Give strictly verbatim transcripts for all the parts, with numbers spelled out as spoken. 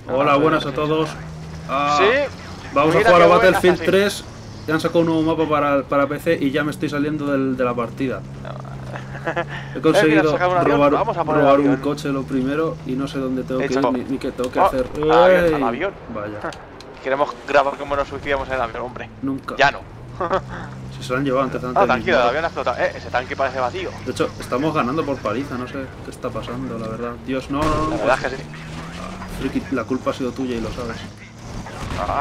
Hola, buenas a todos. Ah, sí. Vamos Mira a jugar a que voy Battlefield así. tres. Ya han sacado un nuevo mapa para, para P C y ya me estoy saliendo del, de la partida. He conseguido un avión. robar, Vamos a poner robar el un avión. coche lo primero y no sé dónde tengo que Hecho. ir ni, ni qué tengo que Oh, hacer. avión, ¡Ey! al avión. Vaya, Queremos grabar cómo nos suicidamos en el avión, hombre. nunca. Ya no. Si se lo han llevado antes, antes Ah, de tranquilo, el disparar. avión ha explotado. Eh, ese tanque parece vacío. De hecho, estamos ganando por paliza, no sé qué está pasando, la verdad. Dios, no, no, no. La verdad es que sí. Friki, la culpa ha sido tuya y lo sabes. Ah.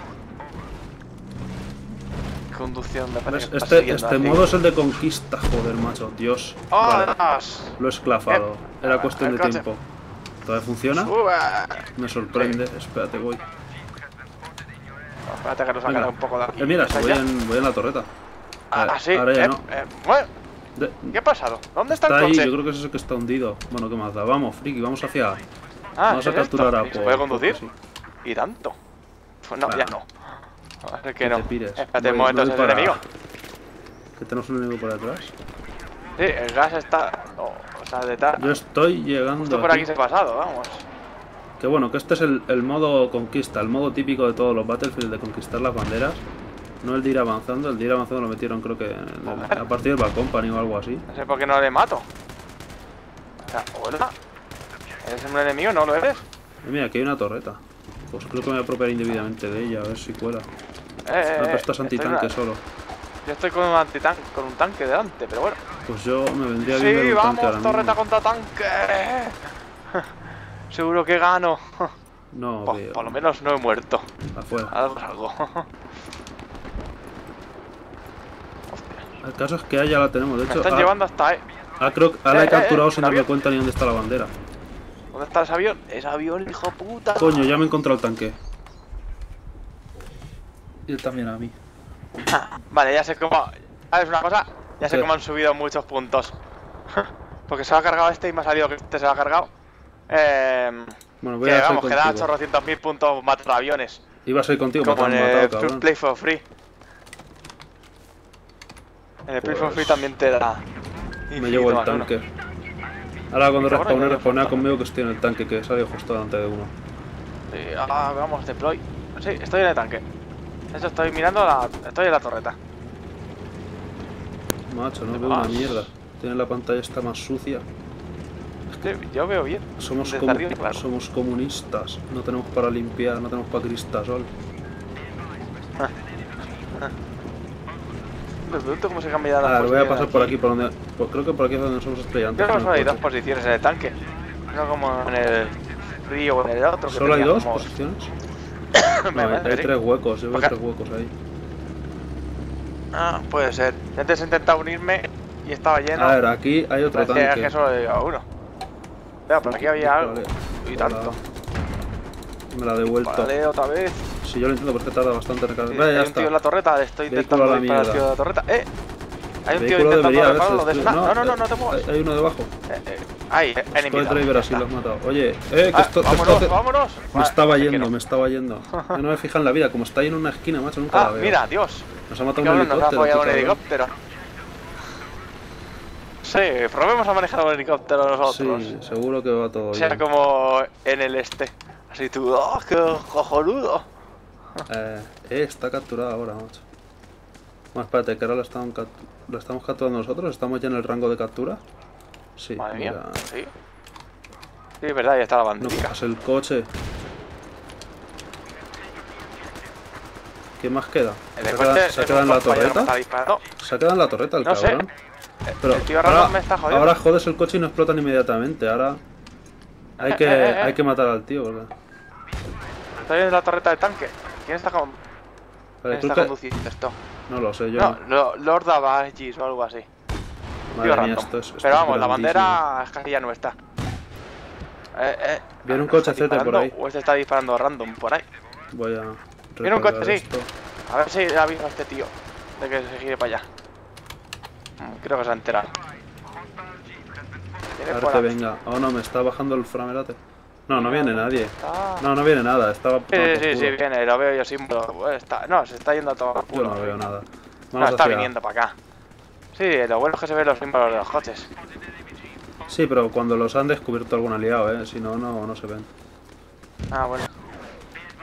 Conducción, me parece que Este, este modo es el de conquista, joder, macho. Dios. ¡Oh, Vale. Dios! Lo he esclavado. Eh, Era cuestión el de coche. tiempo. ¿Todavía funciona? Sube. Me sorprende. Espérate, voy. No, espérate que nos Venga. sacará un poco de aquí. Eh, mira, ¿Está voy ya? en, voy en la torreta. Ah, Eh, sí. Ahora ya eh, no. eh, bueno, De- ¿qué ha pasado? ¿Dónde está, está el ahí, coche? yo creo que es ese que está hundido. Bueno, ¿qué más da? Vamos, friki, vamos hacia. Ah, Vamos a ¿es capturar esto? a ¿Se Paul, puede conducir? porque sí. ¿Y tanto? Pues no, Ah. ya no. Así que Que no. te pires. Espérate un Voy- momento, voy ese es el para- enemigo. Que tenemos un enemigo por detrás. Sí, el gas está... oh, o sea, detrás. Yo estoy llegando. Justo por aquí se ha pasado, vamos. Que bueno, que este es el, el modo conquista, el modo típico de todos los Battlefield de conquistar las banderas. No el de ir avanzando, el de ir avanzando lo metieron creo que en el- a partir del Bad Company o algo así. No sé por qué no le mato. O sea, hola. ¿Eres un enemigo? ¿No lo eres? Y mira, aquí hay una torreta. Pues creo que me voy a apropiar indebidamente de ella, a ver si cuela. Eh, eh, Ah, pero eh, esto es estoy antitanque una- solo. Yo estoy con un antitanque, con un tanque delante, pero bueno. Pues yo me vendría bien ver Sí, un vamos, tanque ahora torreta mismo. contra tanque. Seguro que gano. No, Por, veo. por lo menos no he muerto. Afuera. Algo es algo. El caso es que a ella la tenemos, de Me hecho. están ah, llevando hasta ahí. ah, creo que ah, la Eh, he eh, capturado eh, sin un darme avión. cuenta ni dónde está la bandera. ¿Dónde está ese avión? Ese avión, hijo puta. Coño, ya me he encontrado el tanque. Y él también a mí. Vale, ya sé cómo... ¿Sabes una cosa? Ya sé ¿Qué? cómo han subido muchos puntos. Porque se lo ha cargado este y me ha salido que este se lo ha cargado. Eh, Bueno, voy que a ser vamos, que da contigo. ochocientos mil puntos matar aviones. Ibas a ir contigo, me Como han en matado, el cabrón. Play for Free. En el Play for Pues- Free también te da. Me infinito llevo el más uno. tanque. Ahora cuando Cabrón, respawne, ya me respawnea falta. conmigo que estoy en el tanque, que sale justo delante de uno. Sí, ah, vamos, deploy. Sí, estoy en el tanque. De hecho, estoy mirando la... Estoy en la torreta. Macho, no ¿Qué veo una más? mierda. Tiene la pantalla esta más sucia. Sí, yo veo bien. Somos, Desde comu- arriba, claro. somos comunistas. No tenemos para limpiar, no tenemos para cristasol. Me pregunto cómo se cambia A la ver, voy a posición pasar por aquí. aquí, por donde. Pues creo que por aquí es donde nos hemos estrellado antes. Creo que con solo el hay dos coche. posiciones en el tanque. No como en el río o en el otro. Que ¿Solo hay dos teníamos- posiciones? Me No, hay, parece hay que sí. tres huecos, yo veo Acá. tres huecos ahí. Ah, puede ser. Antes he intentado unirme y estaba lleno. A ver, aquí hay otro Parecía tanque. que solo había uno. Vea, por aquí había algo. Vale. Y Hola. tanto. Me la he devuelto. Vale, otra vez. Si yo lo intento, porque tarda bastante en recargar. Sí, Vale, hay ya un tío en está. la torreta, le estoy Vehículo intentando a la disparar al mierda. tío de la torreta. ¡Eh! Hay un tío Vehículo intentando debería repararlo haberse de destruido. No, no, no, no te eh, muevas. Hay, hay uno debajo. Eh, eh, Ahí, eh, enemigo. Squad Driver Ya así lo está. has matado. Oye, eh, que Ah, esto, que vámonos, esto- vámonos. Me Vale, estaba que yendo, no. me estaba yendo. Yo no me fija en la vida, como está ahí en una esquina, macho, nunca la Ah, veo. mira, Dios. Nos ha matado un Cabrón, nos ha helicóptero. apoyado qué un cabrón. helicóptero. Sí, probemos a manejar un helicóptero nosotros. Sí, seguro que va todo Sea bien. como en el este. Así tú, ¡oh, qué cojonudo! Eh, eh, está capturada ahora, macho. Bueno, espérate, que ahora la estamos, cap- la estamos capturando nosotros. ¿Estamos ya en el rango de captura? Sí, Madre mía, mira. sí. Sí, es verdad, ya está la No bandera. cojas el coche. ¿Qué más queda? El ¿Se ha coche quedado, se ha es quedado en un la compañero que está torreta? disparando. Se ha quedado en la torreta el No sé. cabrón. Pero El tío ahora, random me está jodiendo. ahora jodes el coche y no explotan inmediatamente. Ahora hay que, Eh, eh, eh. hay que matar al tío, ¿verdad? Estoy en la torreta de tanque. ¿Quién está, con... Vale, ¿Quién creo está que- conduciendo esto? No lo sé, yo No, no. lo- Lord Avagis o algo así. Madre Tío mía, random. esto es, esto Pero es vamos, la grandísimo. bandera es casi ya no está. Eh, eh. Viene un ¿Está cochecete por disparando ahí. O este está disparando random por ahí. Voy a Viene un coche, recargar sí. esto. A ver si avisa a este tío de que se gire para allá. Mm, Creo que se ha enterado. Viene A por ver que aquí. venga. Oh no, me está bajando el framerate. No, no viene nadie. Ah. No, no viene nada. Estaba Sí, todo sí, sí, oscuro. sí, viene, lo veo yo símbolo. Pues está... No, se está yendo a todo Yo no veo nada. No, Vamos está hacia- viniendo para acá. Sí, lo bueno es que se ven los símbolos de los coches. Sí, pero cuando los han descubierto algún aliado, eh. Si no, no, no se ven. Ah, bueno.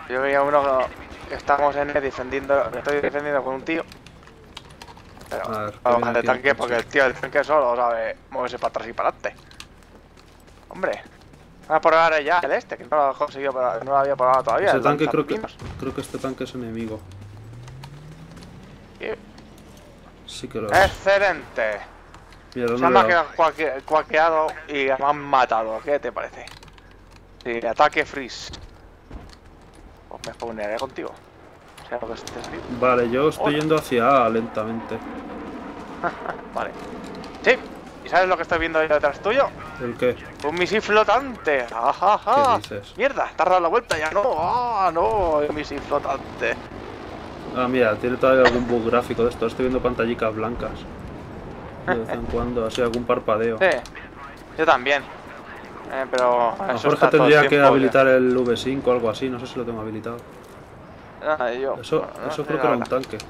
Yo veía uno que estábamos en E defendiendo, que estoy defendiendo con un tío. Pero A ver, vamos viene de aquí tanque el porque coche. el tío del tanque solo sabe moverse para atrás y para adelante. Hombre, vamos a probar ya el este, que no lo he conseguido, no lo había probado todavía. Ese el tanque creo que, lanzapinos. creo que este tanque es enemigo. Sí. Sí que lo es. Excelente. Mira, Se no han le he dado. cuaque- cuaqueado y me han matado. ¿Qué te parece? Sí, ataque freeze. Pues me spawnearé contigo. O sea, lo que estés vivo. Vale, yo estoy Hola. yendo hacia A lentamente. Vale. Sí. ¿Y sabes lo que estoy viendo ahí detrás tuyo? ¿El qué? Un misil flotante. Ajaja. ¿Qué dices? Mierda, te has dado la vuelta ya. No, ah, no, un misil flotante. Ah, mira, tiene todavía algún bug gráfico de esto. Estoy viendo pantallicas blancas. De vez en cuando, así algún parpadeo. Sí, yo también. Eh, pero. A lo eso mejor es que está todo el tendría que tiempo, habilitar el V cinco o algo así, no sé si lo tengo habilitado. Ah, yo, Eso, bueno, no eso sé, creo la que era un verdad. tanque.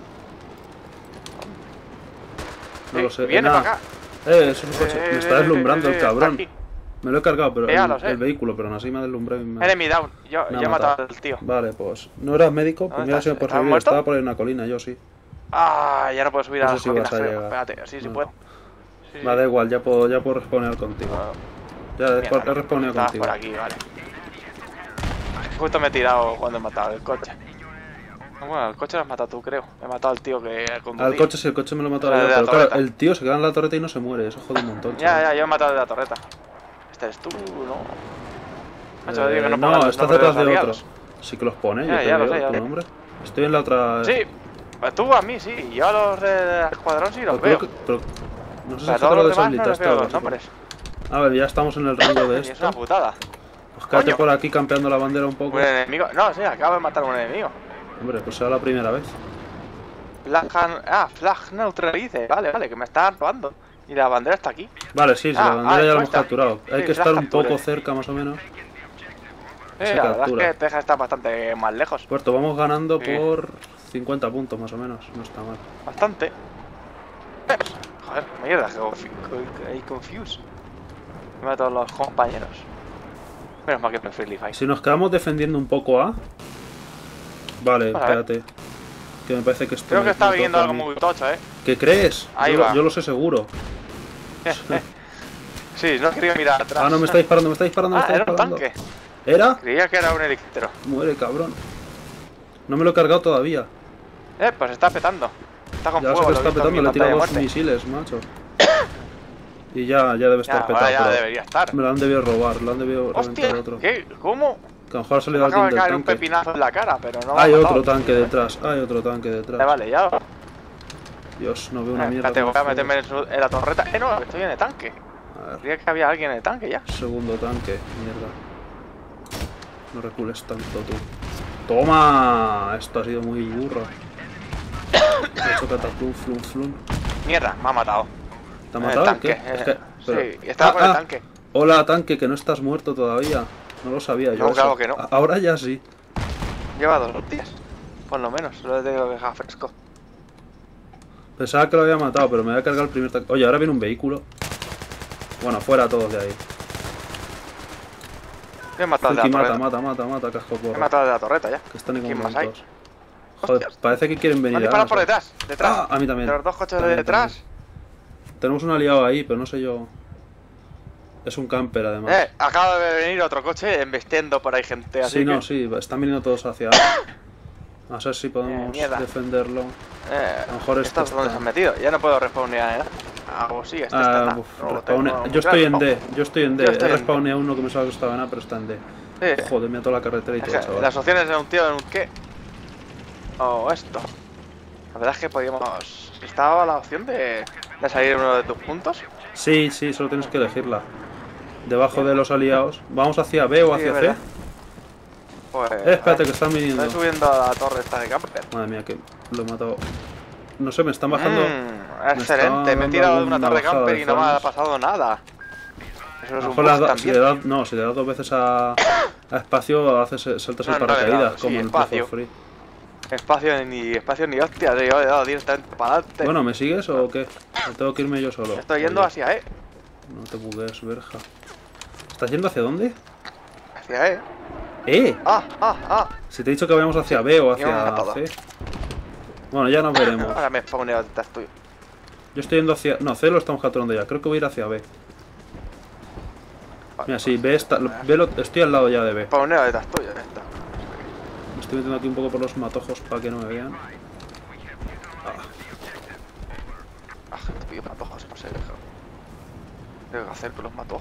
No Sí, lo sé. Viene Eh, para nada. acá. Eh, es un coche. Me está deslumbrando el está cabrón. aquí. Me lo he cargado, pero Ya el, lo sé. el vehículo, pero aún así me ha deslumbrado y me, Enemy down. Yo, me ha yo he matado. matado al tío. Vale, pues. ¿No eras médico? Pues ¿Dónde mira si me estás? puedes ¿Estás subir. muerto? Estaba por ahí en una colina, yo sí. Ah, ya no puedo subir No a sé las si vas colinas, a creo. llegar. Espérate, sí, sí No. puedo. Sí, sí. Va, da igual, ya puedo, ya puedo respawnear contigo. Ah, Ya he mierda, he respawneado estabas contigo. por aquí, vale. Justo me he tirado cuando he matado el coche. Bueno, el coche lo has matado tú, creo. He matado al tío que conducía. Al coche, sí, el coche me lo he matado El yo, de la pero claro, torreta. el tío se queda en la torreta y no se muere, eso jode un montón. Ya, chaval. ya, yo he matado de la torreta. Este eres tú, ¿no? Macho, digo que Eh, no no, pongas los estás nombres detrás los de otro. aliados. Sí que los pone, Ya, yo te ya lo digo sé, ya tu lo sé. nombre. Estoy en la otra. Sí, pues tú a mí sí, yo a los del escuadrón sí los Pero veo. creo que- pero no sé si Pero a es que te todos lo los demás no les deshabilitaste veo o algo los así. nombres. A ver, ya estamos en el rango de Y es esto. una putada. Pues quédate Coño. por aquí campeando la bandera un poco. Un enemigo. No, sí, acabo de matar a un enemigo. Hombre, pues será la primera vez. Flag, ah, flag neutralice. Vale, vale, que me están robando. Y la bandera está aquí. Vale, sí, sí, Ah, la bandera ah, ya la hemos puesta. capturado. Hay Sí, que flag estar un capture. poco cerca, más o menos. Eh, Se la verdad captura. es que Texas está bastante más lejos. Puerto, vamos ganando Sí. por cincuenta puntos, más o menos. No está mal. Bastante. Eh, Joder, mierda, que confi- co- ahí confuse. Me matan los compañeros. Menos mal que no es Friendly Fire. Si nos quedamos defendiendo un poco A. Vale, Vale, a ver. espérate. Que me parece que esto Creo me- que está me viniendo toca a algo mí. muy tocho, eh. ¿Qué crees? Ahí yo, va. yo lo sé seguro. Sí, no quería mirar atrás. Ah, no, me está disparando, me está disparando, me Ah, está era un disparando. tanque. ¿Era? Creía que era un helicóptero. Muere, cabrón. No me lo he cargado todavía. Eh, pues está petando. Está con Ya sé fuego, que lo he está visto en mi petando, le he pantalla tirado de dos muerte. misiles, macho. Y ya, ya debe estar Ya, petado. ahora ya pero debería estar. Me lo han debido robar, lo han debido reventar Hostia, otro. ¿qué? ¿Cómo? Que a lo mejor ha Me salido acaba alguien de del caer un tanque. pepinazo en la cara, pero no me Hay ha otro matado. tanque detrás, hay otro tanque detrás. Eh, vale, ya. Eh, Dios, no veo una mierda. espérate, con voy a los meterme en, su- en la torreta. Eh, no, estoy en el tanque. fuegos. A ver, Creía que había alguien en el tanque ya. segundo tanque, mierda. No recules tanto tú. ¡Toma! Esto ha sido muy burro. He hecho catapum, flum, flum. Mierda, me ha matado. ¿Te ha En el matado? tanque, ¿Qué? Es que- eh, pero- sí, estaba Ah, con el ah, tanque. Hola, tanque, que no estás muerto todavía. No lo sabía yo. No, claro eso. que no. A- Ahora ya sí. Lleva dos días. Por lo menos, lo he tenido que dejar fresco. Pensaba que lo había matado, pero me voy a cargar el primer tanque. Oye, ahora viene un vehículo. Bueno, fuera todos de ahí. Me he matado de Friki, la mata, torreta. mata, mata, mata, casco Me he porro. matado de la torreta ya. Que están en ¿Quién más hay? momentos. Joder, Hostias. parece que quieren Me venir han a disparado por nosotros. detrás, detrás. Ah, a mí también. De los dos coches de También, detrás. también. Tenemos un aliado ahí, pero no sé yo. Es un camper además. Eh, acaba de venir otro coche embestiendo por ahí gente, así sí, no, que... sí, están viniendo todos hacia. A ver si podemos Eh, mierda. defenderlo. Eh, A lo mejor esto ¿estos dónde está- se han metido? Ya no puedo respawnear, ¿eh? Ah, pues sí, este Ah, está en A. uf, No, lo respawnea- tengo muy yo estoy en claro. D, yo estoy en D. Yo estoy He en respawneado uno que me sabía que estaba en A, pero está en D. Sí. Joder, me ha toda la carretera y Es todo, que chaval. las opciones de un tío en un qué. O esto. La verdad es que podíamos... Estaba la opción de, de salir uno de tus puntos. Sí, sí, solo tienes que elegirla. Debajo de los aliados. ¿Vamos hacia B o Sí, hacia es C? verdad. Pues... Eh, espérate, que están viniendo. Estoy subiendo a la torre esta de camper. Madre mía, que lo he matado. No sé, me están bajando. Mm, excelente, estaba me he dando tirado de una alguna torre bajada camper de y no me ha frames. pasado nada. Eso A es lo un mejor le has bug dado- si le también. das, no, si le das dos veces a, a espacio, haces, saltas No, el no le he paracaídas, dado, como sí, en el espacio. For Free. Espacio ni espacio ni hostia, yo he dado directamente para adelante. Bueno, ¿me sigues o qué? ¿O tengo que irme yo solo? Estoy yendo Oye, hacia E. No te bugues, verja. ¿Estás yendo hacia dónde? Hacia E. ¡Eh! ¡Ah, ah, ah! Si te he dicho que vayamos hacia B o Y me han hacia matado. C. Bueno, ya nos veremos. Ahora me spawneo detrás tuyo. Yo estoy yendo hacia... No, C lo estamos capturando ya. Creo que voy a ir hacia B. Vale, Mira, sí, B está... B lo... Estoy al lado ya de B. Spawneo detrás tuyo, ya está. Me estoy metiendo aquí un poco por los matojos para que no me vean. Ah, Ah, te pido matojos, no sé. Deja. ¿Qué tengo que hacer con los matojos?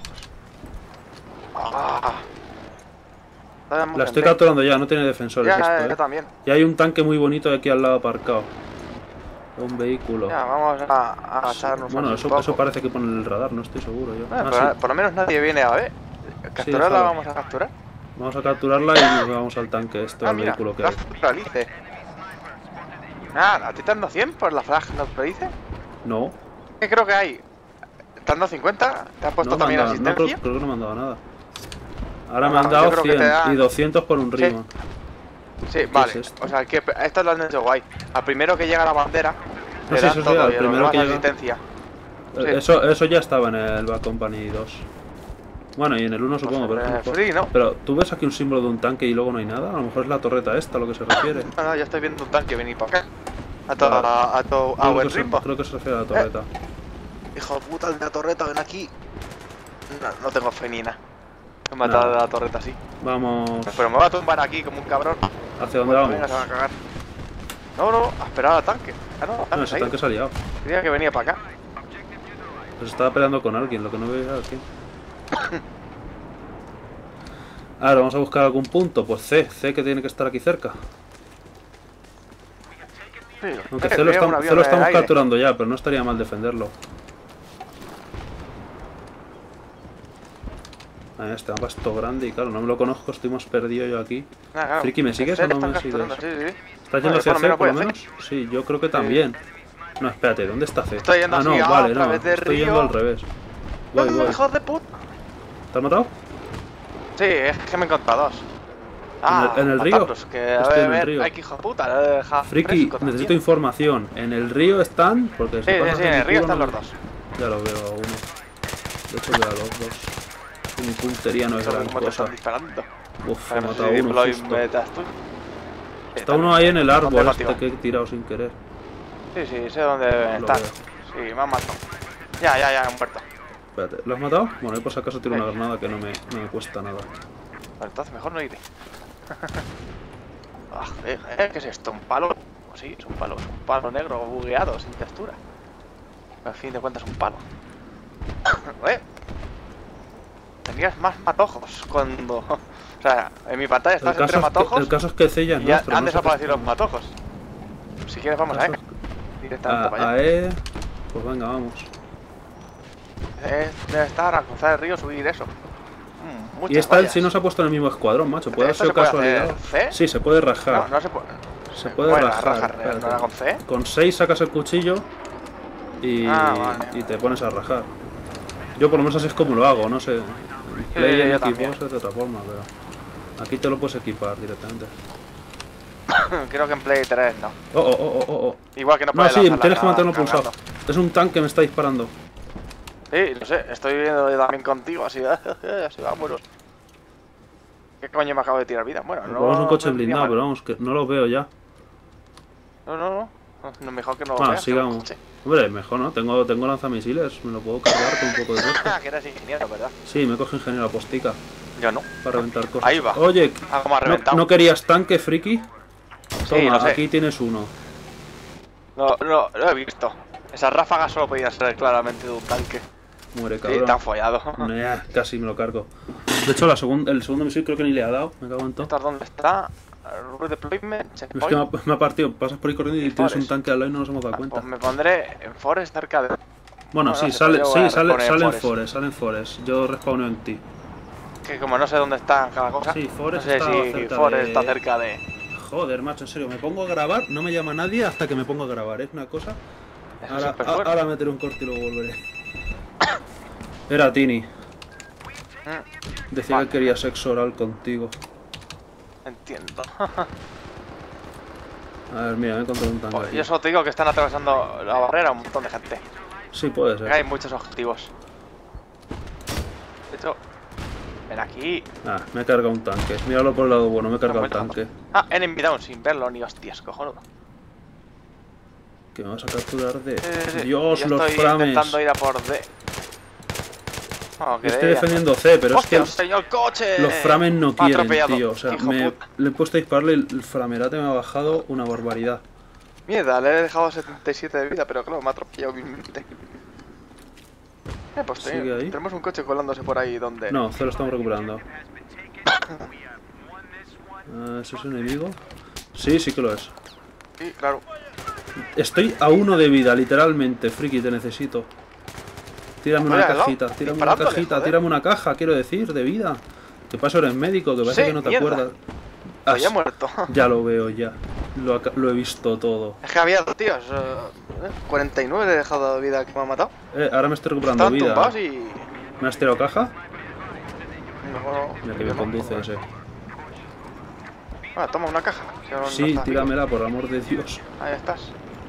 Ah. la estoy capturando ya, no tiene defensores Ya, esto, ya, ¿eh? yo también. Y hay un tanque muy bonito aquí al lado aparcado. Un vehículo. Ya, vamos a, a agacharnos. Bueno, un eso, poco. eso parece que pone el radar, no estoy seguro yo. Bueno, Ah, pero sí. por lo menos nadie viene a ver. ¿Capturarla déjalo. vamos a capturar? Vamos a capturarla y nos vamos al tanque, esto, Ah, al mira, vehículo que hay. flash neutralice. Ah, ¿a ti te han dado cien por la flash neutralice? No, ¿Qué creo que hay? ¿Te han dado cincuenta? ¿Te han puesto no me han también dado- no, creo, asistencia? creo que no me han dado nada. Ahora No, me han yo dado creo que cien te dan- y doscientos por un Rima. Sí, vale. es esto? O sea, que esto lo han hecho guay. Al primero que llega la bandera, No, le sí, dan eso sí, todo al y a los primero demás que llega- asistencia. Eh, Sí. Eso, eso ya estaba en el Bad Company dos. Bueno, y en el uno supongo, Pues en pero, el Free, ¿no? pero tú ves aquí un símbolo de un tanque y luego no hay nada. A lo mejor es la torreta esta a lo que se refiere. No, no, yo estoy viendo un tanque venir para acá. A to, Vale. a, a, to, a Creo buen que, se, ritmo. creo que se refiere a la torreta. Hijo de puta, el de la torreta, ven aquí. No, no tengo fe ni nada. Me he matado Nada. de la torreta así. Vamos. Pero me voy a tumbar aquí como un cabrón. ¿Hacia dónde Cuando vamos? venga se va a cagar. No, no, a esperar al tanque. Ah, no, el No, tanque se ese ha ido. tanque se ha liado. Creía que venía para acá. Pues estaba peleando con alguien, lo que no veo es quién. Ahora vamos a buscar algún punto. Pues C, C que tiene que estar aquí cerca. Sí, Aunque eh, C lo, veo un estam- avión C lo en el estamos aire. capturando ya, pero no estaría mal defenderlo. Ah, este mapa es todo grande y claro, no me lo conozco, estoy más perdido yo aquí. Ah, claro. Friki, ¿me sigues C o no están me sigues? capturando, Sí, sí. ¿Estás yendo Bueno, hacia por lo C menos por lo voy a menos? Sí, yo creo que también. No, espérate, ¿dónde está C? Estoy yendo ah, no, así, ah, vale, a no, través de estoy yendo río. al revés. Voy, ¡No, voy. hijos de puta! ¿Te has matado? Sí, es que me he encontrado dos. Ah, ¿En el- en el río? matarlos, que a Estoy en el ver, río. ay, que hijo de puta, lo he dejado Friki, fresco también. necesito información. ¿En el río están? Porque Sí, si sí, pasas sí, de en mi el río culo, están no- los dos. Ya lo veo a uno. De hecho veo a los dos. Mi puntería no es ¿Sabes gran cómo te cosa. están disparando? Uf, he Para no matado a sé si uno lo justo. inventas tú. Sí, Está uno ahí en el árbol Ponte este contigo. que he tirado sin querer. Sí, sí, sé dónde deben Lo estar. veo. Sí, me han matado. Ya, ya, ya, han muerto. Espérate, ¿lo has matado? Bueno, ahí por si acaso tiro Sí. una granada que no me, no me cuesta nada. Bueno, entonces mejor no iré. Ah, eh, eh, ¿qué es esto? ¿Un palo? Pues sí, es un palo, es un palo negro bugueado, sin textura. Al fin de cuentas, un palo. ¿Eh? Tenías más matojos cuando... O sea, en mi pantalla El estabas entre caso, es que, matojos el caso es que C ya es y ya nuestro. han no sé desaparecido qué- los matojos. Si quieres vamos a Caso E. es Directamente A, para a allá. E. Pues venga, vamos. Eh, debe estar a cruzar el río, subir eso. Mm, muchas Y esta vallas. sí nos ha puesto en el mismo escuadrón, macho. ¿Puede haber ¿Esto sido se puede casualidad? hacer C? Sí, se puede rajar. No, no se puede. Se puede Bueno, rajar. rajar, ¿no espérate. era con C? Con seis sacas el cuchillo y, Ah, vale. y te pones a rajar. Yo por lo menos así es como lo hago, no sé. En Play yo en también. Xbox es de otra forma, pero aquí te lo puedes equipar directamente. Creo que en Play tres no. Oh, oh, oh, oh, oh. Igual que no No, puedes sí, lanzar la tienes que granada mantenerlo pulsado. cargando. Es un tanque que me está disparando. Sí, lo sé, estoy viendo yo también contigo, así, así vámonos. ¿Qué coño me acabo de tirar vida? Bueno, no. Vamos un coche no iría blindado, mal. pero vamos, que no lo veo ya. No, no, no. No, mejor que no lo Ah, veas, sigamos. que coche. Hombre, mejor no, tengo, tengo lanzamisiles, me lo puedo cargar con un poco de coste. Ah, que eres ingeniero, ¿verdad? Sí, me coge ingeniero postica Yo no. para reventar cosas. Ahí va. Oye, Algo más ¿no, reventado. ¿no querías tanque, friki? Toma, lo sé. aquí tienes uno. No, no, lo he visto. Esas ráfagas solo podían ser claramente de un tanque. Muere, Sí, cabrón. te han follado. Nah, casi me lo cargo. De hecho, la segun- el segundo misil creo que ni le ha dado. Me cago en todo. ¿Esto dónde está? Redeployment, Es que checkpoint. me ha, me ha partido. Pasas por ahí corriendo y Y tienes un Forest. tanque al lado y no nos hemos dado cuenta. Pues me pondré en Forest cerca de... Bueno, no, sí, no sé, sale, yo voy sí a sale, respawnear salen Forest. Forest, salen Forest. Yo respawneo en ti. Que como no sé dónde está cada cosa, Sí, Forest no sé está si cerca Forest de- está cerca de... Joder, macho, en serio, me pongo a grabar, no me llama nadie hasta que me pongo a grabar, es una cosa. Eso Ahora, siempre es a- bueno. ahora meteré un corte y luego volveré. Era Tini, Mm, decía Vale. que quería sexo oral contigo. entiendo. A ver, mira, me he encontrado un tanque. Pues aquí. yo solo te digo que están atravesando la barrera un montón de gente. Sí, puede Que ser. hay muchos objetivos. De hecho, Ven aquí. Ah, me he cargado un tanque. Míralo por el lado bueno, me he cargado el Está muerto. tanque. Ah, enemy down sin verlo ni hostias, cojonudo. Que me vas a capturar de... Sí, sí, sí. Dios, Yo los estoy frames. intentando ir a por D. Oh, que Yo estoy D, defendiendo C, pero es ¡hostia, que señor coche! los frames no Me ha quieren, atropellado, tío. O sea, hijo me, puta. le he puesto a dispararle y el framerate me ha bajado una barbaridad. Mierda, le he dejado setenta y siete de vida, pero claro, me ha atropellado vilmente. Eh, pues ¿Sigue te- ahí? tenemos un coche colándose por ahí donde... No, C lo estamos recuperando. Ah, ¿eso es enemigo? Sí, sí que lo es. Sí, claro. Estoy a uno de vida, literalmente. Friki, te necesito. Tírame una Vaya, ¿no? cajita, tírame una Disparándole, cajita, joder. tírame una caja, quiero decir, de vida. Que paso eres médico, que parece Sí, que no te mierda. acuerdas. Pues ya Has- muerto. Ya lo veo, ya. Lo, aca- lo he visto todo. Es que había dos tíos. eh, cuarenta y nueve le he dejado de vida que me ha matado. Eh, ahora me estoy recuperando Estaban vida. tumbados y... ¿Me has tirado caja? No, Mira que yo bien no. conduce ese. Ah, toma una caja. si no- no Sí, estás tíramela, por amor de Dios. vivo. Ahí estás.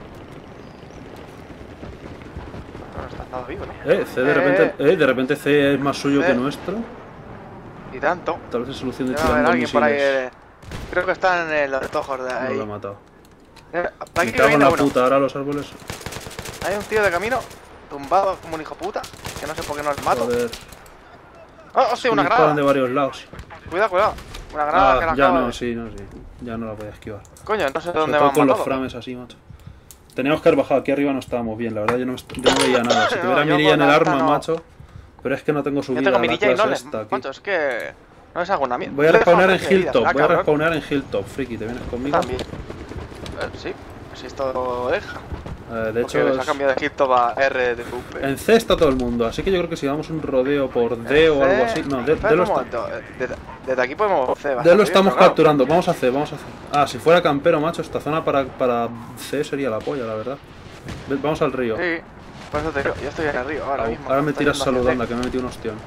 No estás nada vivo, ¿no? Eh, C de repente, eh, de repente C es más suyo Eh. que nuestro. Y tanto. Tal vez es solución de Debe haber tirando alguien por ahí. misiles. eh, Creo que están en los tojos de No ahí. lo he matado. Eh, Me Aquí cago en viene la uno. puta, ahora los árboles. Hay un tío de camino, tumbado como un hijo puta, que no sé por qué no le mato. Joder. ¡Oh, hostia, una Me disparan de granada! varios lados. Cuidado, cuidado. Una granada que Ah, la ya acabo no, de... sí, no, sí. Ya no la voy a esquivar. Coño, no sé Sobre dónde me todo han con los matado. frames así, macho. Teníamos que haber bajado, aquí arriba no estábamos bien, la verdad yo no, est- yo no veía nada. Si No, tuviera yo mirilla en con el esta arma, no. macho. Pero es que no tengo Yo subida tengo a mi la D J y no clase les... esta aquí. Macho, es que... No les hago una mierda. Voy a Le he dejado respawnar en trece de vida, Hilltop, será, voy a cabrón. respawnar en Hilltop, friki, ¿te vienes conmigo? También. Eh, sí, si esto lo deja. Eh, de Porque hecho, les ha es- cambiado de Egipto a R de U P. en C está todo el mundo, así que yo creo que si damos un rodeo por D o algo así... No, D, Espera D lo, un está- momento, eh, Desde, desde aquí podemos C D bastante lo bien, estamos pero claro, capturando, vamos a C, vamos a C. Ah, si fuera campero, macho, esta zona para, para C sería la polla, la verdad. Ve- Vamos al río. Sí, por eso te digo, yo estoy en el río ahora Au, mismo. ahora me estoy tiras yendo hacia saludando, D. que me he metido un ostión.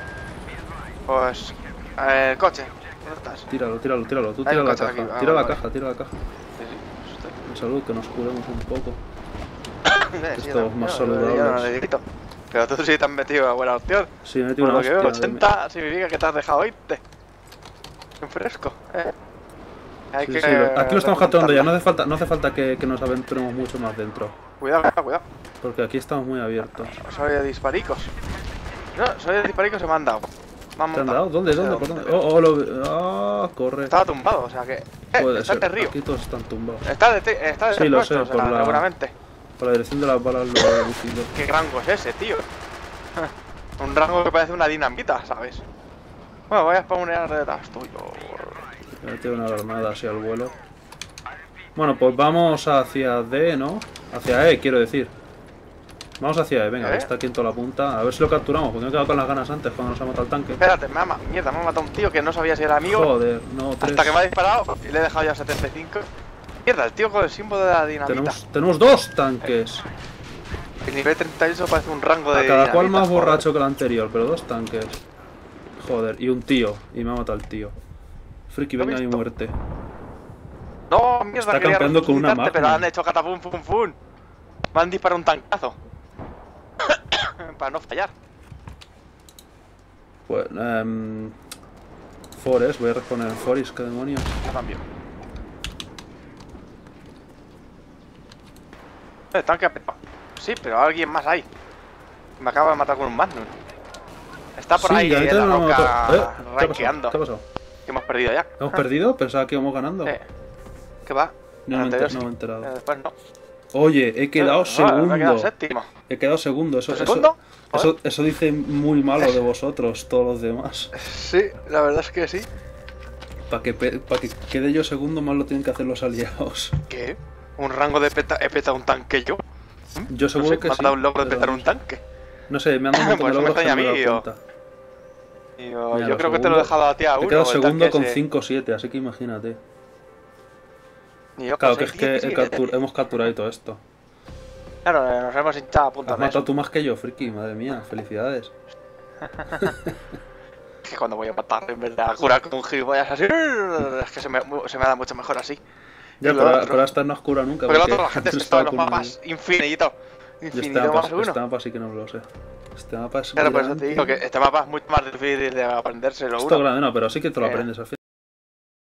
Pues... eh, el coche, ¿dónde estás? Tíralo, tíralo, tíralo. Tú Hay tira un la coche caja. aquí, ah, Tira la vale, caja, tira la caja. Sí, sí, eso estoy. En salud, que nos curemos un poco. Eh, sí, Estos yo más también, yo- yo no saludables. necesito. Pero tú sí te has metido a buena opción. Sí, me he metido Por una lo que veo, hostia. de- ochenta significa que te has dejado irte. En fresco, eh. Hay Sí, que sí, lo- aquí lo estamos capturando ya, no repuntarla. hace falta, no hace falta que, que nos aventuremos mucho más dentro. Cuidado, cuidado, cuidado. Porque aquí estamos muy abiertos. Soy de disparicos. No, soy de disparicos se me han dado. Me han ¿Te han montado. dado? ¿Dónde? No sé ¿Dónde? ¿Por dónde? pero Oh, oh, lo... Ah, corre. Estaba tumbado, o sea que... Eh, Puede está ser. en el río. Aquí todos están tumbados. Está de, te- está de Sí, lo sé, nuestros, por o sea, la- seguramente. Por la dirección de las balas lo he deducido. ¿Qué rango es ese, tío? Un rango que parece una dinamita, ¿sabes? Bueno, voy a spawnear detrás tuyo. Me he metido una granada así al vuelo. Bueno, pues vamos hacia D, ¿no? Hacia E, quiero decir. Vamos hacia E, venga, ¿Eh? que está aquí en toda la punta. A ver si lo capturamos, porque me he quedado con las ganas antes cuando nos ha matado el tanque. Espérate, me ha, ma- mierda, me ha matado un tío que no sabía si era amigo. Joder, no, tres. Hasta que me ha disparado y le he dejado ya setenta y cinco. Mierda, el tío con el símbolo de la dinamita. Tenemos, tenemos dos tanques. El nivel treinta y ocho parece un rango de A cada cual dinamita, más joder. borracho que el anterior, pero dos tanques. Joder, y un tío. Y me ha matado el tío. Friki, ¿Lo he venga mi visto? muerte. No, mierda, Está quería campeando con una resucitarte, pero Magnum. han hecho catapum, fum, fum. Me han disparado un tancazo. Para no fallar. Pues, em, Forest, voy a responder en Forest, qué demonios. Cambio. Eh, tanque apretado. Sí, pero alguien más hay. Me acaba de matar con un Magnum. Está por Sí, ahí ya en te la lo roca mato. Eh, ¿qué ha pasado? rankeando. ¿Qué ha pasado? Que hemos perdido ya. ¿Hemos perdido? Pensaba que íbamos ganando. Eh, ¿Qué va? No El me anterior enter- no sí. me he enterado. Eh, después no. Oye, he quedado Eh, segundo. Me he quedado séptimo. He quedado segundo. Eso, ¿Tú eso, segundo? eso, eso dice muy malo de vosotros, todos los demás. Sí, la verdad es que sí. Para que, pe- pa' que quede yo segundo, más lo tienen que hacer los aliados. ¿Qué? ¿Un rango de peta he petado un tanque yo? Yo No seguro sé, que me ha sí. dado un logro de pero petar no un sé. tanque. No sé, me han dado un montón Pues de eso me logros que no extraña me he a mí, dado yo. cuenta. Y yo, Mira, yo lo creo que te lo he segundo- dejado a ti a uno. He quedado el segundo tanque con ese. cinco siete, así que imagínate. Y yo Claro, con que es que seis he diecisiete. captur- hemos capturado y todo esto. Claro, eh, nos hemos hinchado a punta Has de matado eso. tú más que yo, friki, madre mía, felicidades. Es que cuando voy a matar en vez de a curar con gilipollas así, es que se me, se me da mucho mejor así. Ya, Y lo pero, otro. pero esta no es cura nunca. Porque el porque otro la gente se no está en estaba los con- mapas infinito. Yo Infinito estaba más pas- uno. estaba pa' sí que no lo sé. Este mapa es Claro, muy por eso te grande. digo que este mapa es mucho más difícil de aprendérselo Esto uno. grande no, pero sí que te lo Eh. aprendes al final.